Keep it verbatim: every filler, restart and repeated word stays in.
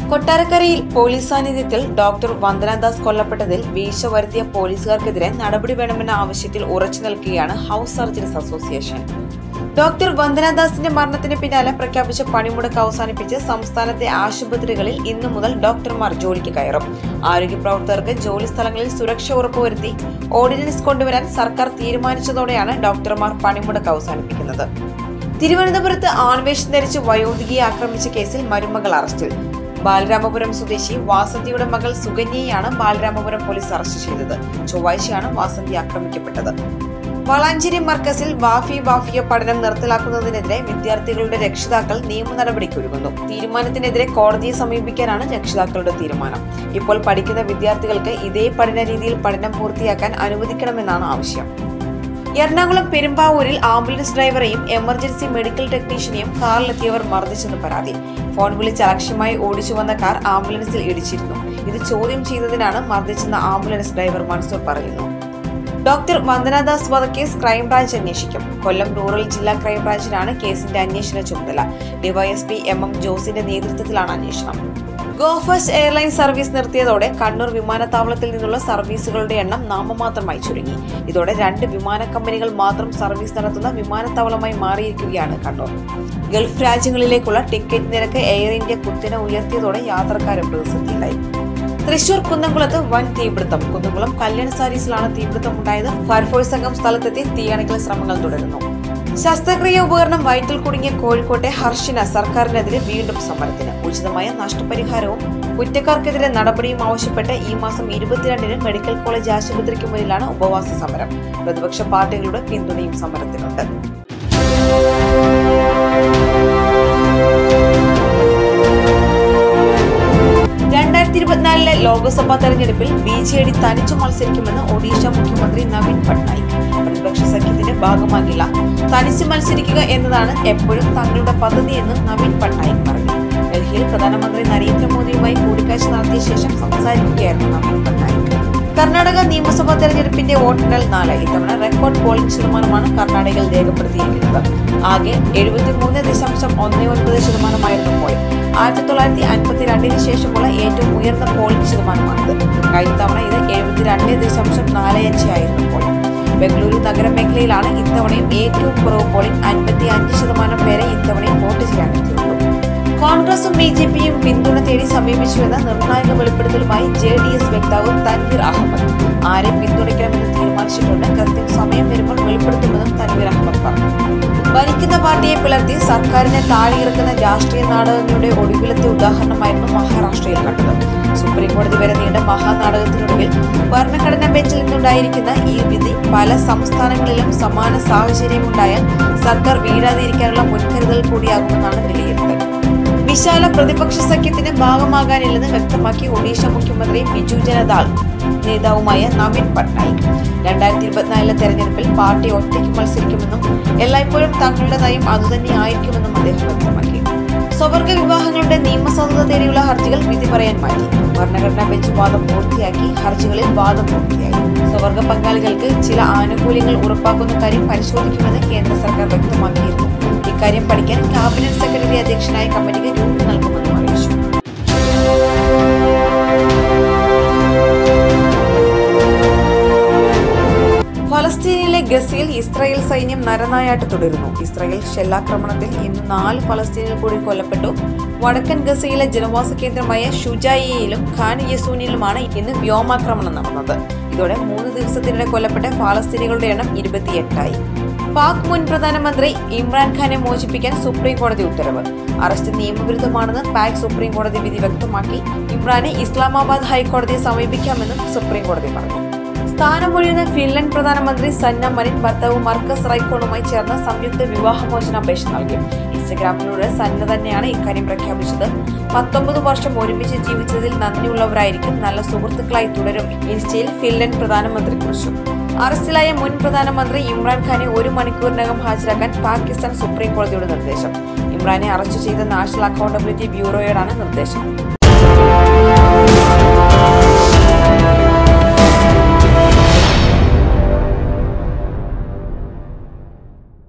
കൊട്ടാരക്കരയിൽ പോലീസ് സാന്നിധ്യത്തിൽ ഡോക്ടർ വന്ദനാദാസ് കൊല്ലപ്പെട്ടതിൽ വീഴ്ച വരുത്തിയ പോലീസുകാർക്കെതിരെ നടപടി വേണമെന്ന ആവശ്യത്തിൽ ഉറച്ചു നിൽക്കുകയാണ് ഹൌസ് സർജൻസ് അസോസിയേഷൻ. ഡോക്ടർ വന്ദനാദാസിന്റെ മരണത്തിന് പിന്നാലെ പ്രഖ്യാപിച്ച പണിമുടക്ക് അവസാനിപ്പിച്ച് സംസ്ഥാനത്തെ ആശുപത്രികളിൽ ഇന്നു മുതൽ ഡോക്ടർമാർ ജോലിക്ക് കയറും. ആരോഗ്യ പ്രവർത്തകർക്ക് ജോലി സ്ഥലങ്ങളിൽ സുരക്ഷ ഉറപ്പുവരുത്തി ഓർഡിനൻസ് കൊണ്ടുവരാൻ സർക്കാർ തീരുമാനിച്ചതോടെയാണ് ഡോക്ടർമാർ പണിമുടക്ക് അവസാനിപ്പിക്കുന്നത്. തിരുവനന്തപുരത്ത് ആൺവേഷം ധരിച്ച് വയോധികയെ ആക്രമിച്ച കേസിൽ മരുമകൾ അറസ്റ്റിൽ. ബാലരാമപുരം സ്വദേശി വാസന്തിയുടെ മകൾ സുകന്യയെയാണ് ബാലരാമപുരം പോലീസ് അറസ്റ്റ് ചെയ്തത്. ചൊവ്വാഴ്ചയാണ് വാസന്തി ആക്രമിക്കപ്പെട്ടത്. വളാഞ്ചേരി മർക്കസിൽ വാഫി വാഫിയ പഠനം നിർത്തലാക്കുന്നതിനെതിരെ വിദ്യാർത്ഥികളുടെ രക്ഷിതാക്കൾ നിയമ നടപടിക്കൊരുങ്ങുന്നു. തീരുമാനത്തിനെതിരെ കോടതിയെ സമീപിക്കാനാണ് രക്ഷിതാക്കളുടെ തീരുമാനം. ഇപ്പോൾ പഠിക്കുന്ന വിദ്യാർത്ഥികൾക്ക് ഇതേ പഠന രീതിയിൽ പഠനം പൂർത്തിയാക്കാൻ അനുവദിക്കണമെന്നാണ് ആവശ്യം. എറണാകുളം പെരുമ്പാവൂരിൽ ആംബുലൻസ് ഡ്രൈവറെയും എമർജൻസി മെഡിക്കൽ ടെക്നീഷ്യനെയും കാറിലെത്തിയവർ മർദ്ദിച്ചെന്ന് പരാതി. ഫോൺ വിളിച്ച് അലക്ഷ്യമായി ഓടിച്ചു വന്ന കാർ ആംബുലൻസിൽ ഇടിച്ചിരുന്നു. ഇത് ചോദ്യം ചെയ്തതിനാണ് മർദ്ദിച്ചെന്ന് ആംബുലൻസ് ഡ്രൈവർ മൻസൂർ പറയുന്നു. ഡോക്ടർ വന്ദനാദാസ് വധക്കേസ് ക്രൈംബ്രാഞ്ച് അന്വേഷിക്കും. കൊല്ലം റൂറൽ ജില്ലാ ക്രൈംബ്രാഞ്ചിനാണ് കേസിന്റെ അന്വേഷണ ചുമതല. ഡിവൈഎസ്പി എം എം ജോസിന്റെ നേതൃത്വത്തിലാണ് അന്വേഷണം. ഗോ ഫസ്റ്റ് എയർലൈൻ സർവീസ് നിർത്തിയതോടെ കണ്ണൂർ വിമാനത്താവളത്തിൽ നിന്നുള്ള സർവീസുകളുടെ എണ്ണം നാമമാത്രമായി ചുരുങ്ങി. ഇതോടെ രണ്ട് വിമാന കമ്പനികൾ മാത്രം സർവീസ് നടത്തുന്ന വിമാനത്താവളമായി മാറിയിരിക്കുകയാണ് കണ്ണൂർ. ഗൾഫ് രാജ്യങ്ങളിലേക്കുള്ള ടിക്കറ്റ് നിരക്ക് എയർ ഇന്ത്യ കുത്തനെ ഉയർത്തിയതോടെ യാത്രക്കാരും പ്രതിസന്ധിയിലായി. തൃശൂർ കുന്നംകുളത്ത് വൻ തീപിടുത്തം. കുന്നംകുളം കല്യാൺ സാരീസിലാണ് തീപിടുത്തം ഉണ്ടായത്. ഫയർഫോഴ്സ് സംഘം സ്ഥലത്തെത്തി തീയണക്കൽ ശ്രമങ്ങൾ തുടരുന്നു. ശസ്ത്രക്രിയ ഉപകരണം വയറ്റിൽ കുടുങ്ങിയ കോഴിക്കോട്ടെ ഹർഷിന സർക്കാരിനെതിരെ വീണ്ടും സമരത്തിന്. ഉചിതമായ നഷ്ടപരിഹാരവും കുറ്റക്കാർക്കെതിരെ നടപടിയും ആവശ്യപ്പെട്ട് ഈ മാസം ഇരുപത്തിരണ്ടിന് മെഡിക്കൽ കോളേജ് ആശുപത്രിക്ക് മുന്നിലാണ് ഉപവാസ സമരം. പ്രതിപക്ഷ പാർട്ടികളുടെ പിന്തുണയും സമരത്തിനുണ്ട്. രണ്ടായിരത്തി ഇരുപത്തിനാലിലെ ലോക്സഭാ തെരഞ്ഞെടുപ്പിൽ ബി ജെ ഡി തനിച്ചു മത്സരിക്കുമെന്ന് ഒഡീഷ മുഖ്യമന്ത്രി നവീൻ പട്നായിക്. പ്രതിപക്ഷ സഖ്യത്തിന്റെ ഭാഗമാകില്ല, തനിച്ച് മത്സരിക്കുക എന്നതാണ് എപ്പോഴും തങ്ങളുടെ പദ്ധതിയെന്ന് നവീൻ പട്നായിക് പറഞ്ഞു. ഡൽഹിയിൽ പ്രധാനമന്ത്രി നരേന്ദ്രമോദിയുമായി കൂടിക്കാഴ്ച നടത്തിയ ശേഷം സംസാരിക്കുകയായിരുന്നു നവീൻ പട്നായിക്. കർണാടക നിയമസഭാ തെരഞ്ഞെടുപ്പിന്റെ വോട്ടെണ്ണൽ നാല്. ഇത്തവണ റെക്കോർഡ് പോളിംഗ് ശതമാനമാണ് കർണാടകയിൽ രേഖപ്പെടുത്തിയിരിക്കുന്നത്. ആകെ എഴുപത്തി മൂന്ന് ദശാംശം ഒന്ന് ഒൻപത് ശതമാനമായിരുന്നു പോളിംഗ്. ആയിരത്തി തൊള്ളായിരത്തി അൻപത്തി രണ്ടിന് ശേഷമുള്ള ഏറ്റവും ഉയർന്ന പോളിംഗ് ശതമാനമാണിത്. കഴിഞ്ഞ തവണ ഇത് എഴുപത്തിരണ്ട് ദശാംശം നാല് അഞ്ച് ആയിരുന്നു പോളിംഗ്. ബംഗളൂരു നഗരമേഖലയിലാണ് ഇത്തവണയും ഏറ്റവും കുറവ് പോളിംഗ്. അൻപത്തി അഞ്ച് ശതമാനം പേരെ ഇത്തവണയും വോട്ട് ചെയ്യാനെത്തിയുള്ളൂ. കോൺഗ്രസും ബി ജെ പിയും പിന്തുണ തേടി സമീപിച്ചുവെന്ന നിർണായക വെളിപ്പെടുത്തലുമായി ജെ ഡി എസ് വക്താവ് തൻവീർ അഹമ്മദ്. ആരെ പിന്തുണയ്ക്കണമെന്ന് തീരുമാനിച്ചിട്ടുണ്ട്. കൃത്യം സമയം വരുമ്പോൾ വെളിപ്പെടുത്തുമെന്നും തൻവീർ അഹമ്മദ് പറഞ്ഞു. ഭരിക്കുന്ന പാർട്ടിയെ പിളർത്തി സർക്കാരിനെ താഴെയിറക്കുന്ന രാഷ്ട്രീയ നാടകങ്ങളുടെ ഒടുവിലത്തെ ഉദാഹരണമായിരുന്നു മഹാരാഷ്ട്രയിൽ കണ്ടത്. സുപ്രീം കോടതി വരെ നീണ്ട മഹാനാടകത്തിനൊടുവിൽ ഭരണഘടനാ ബെഞ്ചിൽ നിന്നുണ്ടായിരിക്കുന്ന ഈ വിധി പല സംസ്ഥാനങ്ങളിലും സമാന സാഹചര്യമുണ്ടായാൽ സർക്കാർ വീഴാതിരിക്കാനുള്ള മുൻകരുതൽ കൂടിയാകുമെന്നാണ് വിലയിരുത്തൽ. വിശാല പ്രതിപക്ഷ സഖ്യത്തിന് ഭാഗമാകാനില്ലെന്ന് വ്യക്തമാക്കി ഒഡീഷ മുഖ്യമന്ത്രി ബിജു ജനതാൾ നേതാവുമായ നവീൻ പട്നായിക്. രണ്ടായിരത്തി ഇരുപത്തിനാലിലെ തെരഞ്ഞെടുപ്പിൽ പാർട്ടി ഒറ്റയ്ക്ക് മത്സരിക്കുമെന്നും എല്ലായ്പ്പോഴും തങ്ങളുടെ നയം അതുതന്നെയായിരിക്കുമെന്നും അദ്ദേഹം വ്യക്തമാക്കി. സ്വവർഗ വിവാഹങ്ങളുടെ നിയമസാധുത തേടിയുള്ള ഹർജികൾ വിധി പറയാൻ മാറ്റി. ഭരണഘടനാ ബെഞ്ച് വാദം പൂർത്തിയാക്കി. ഹർജികളിൽ വാദം പൂർത്തിയായി. സ്വവർഗ പങ്കാളികൾക്ക് ചില ആനുകൂല്യങ്ങൾ ഉറപ്പാക്കുന്ന കാര്യം പരിശോധിക്കുമെന്ന് കേന്ദ്ര സർക്കാർ വ്യക്തമാക്കിയിരുന്നു. ഇക്കാര്യം പഠിക്കാൻ ക്യാബിനറ്റ് സെക്രട്ടറി അധ്യക്ഷനായ കമ്മിറ്റിക്ക് രൂപം നൽകുമെന്നും അറിയിച്ചു. ഫലസ്തീനിലെ ഗസയിൽ ഇസ്രായേൽ സൈന്യം നരനായാട്ട് തുടരുന്നു. ഇസ്രായേൽ ഷെല്ലാക്രമണത്തിൽ ഇന്ന് നാല് ഫലസ്തീനിൽ കൂടി കൊല്ലപ്പെട്ടു. വടക്കൻ ഗസയിലെ ജനവാസ കേന്ദ്രമായ ഷുജായിയിലും ഖാൻ യസൂനിലുമാണ് ഇന്ന് വ്യോമാക്രമണം നടന്നത്. ഇതോടെ മൂന്ന് ദിവസത്തിനിടെ കൊല്ലപ്പെട്ട ഫലസ്തീനികളുടെ എണ്ണം ഇരുപത്തിയെട്ടായി. പാക് മുൻ പ്രധാനമന്ത്രി ഇമ്രാൻഖാനെ മോചിപ്പിക്കാൻ സുപ്രീം കോടതി ഉത്തരവ്. അറസ്റ്റ് നിയമവിരുദ്ധമാണെന്ന് പാക് സുപ്രീം കോടതി വിധി വ്യക്തമാക്കി. ഇമ്രാനെ ഇസ്ലാമാബാദ് ഹൈക്കോടതിയെ സമീപിക്കാമെന്നും സുപ്രീം കോടതി പറഞ്ഞു. സ്ഥാനമൊഴിയുന്ന ഫിൻലൻഡ് പ്രധാനമന്ത്രി സന്ന മരിൻ ഭർത്താവ് മർക്കസ് റൈക്കോണുമായി ചേർന്ന് സംയുക്ത വിവാഹമോചനാപേക്ഷ നൽകി. ഇൻസ്റ്റഗ്രാമിലൂടെ സന്ന തന്നെയാണ് ഇക്കാര്യം പ്രഖ്യാപിച്ചത്. പത്തൊമ്പത് വർഷം ഒരുമിച്ച് ജീവിച്ചതിൽ നന്ദിയുള്ളവരായിരിക്കും, നല്ല സുഹൃത്തുക്കളായി തുടരും ഇൻസ്റ്റയിൽ ഫിൻലൻഡ് പ്രധാനമന്ത്രി കുറിച്ചു. അറസ്റ്റിലായ മുൻ പ്രധാനമന്ത്രി ഇമ്രാൻഖാനെ ഒരു മണിക്കൂറിനകം ഹാജരാക്കാൻ പാകിസ്ഥാൻ സുപ്രീം കോടതിയുടെ നിർദ്ദേശം. ഇമ്രാനെ അറസ്റ്റ് ചെയ്ത നാഷണൽ അക്കൗണ്ടബിലിറ്റി ബ്യൂറോയോടാണ് നിർദ്ദേശം.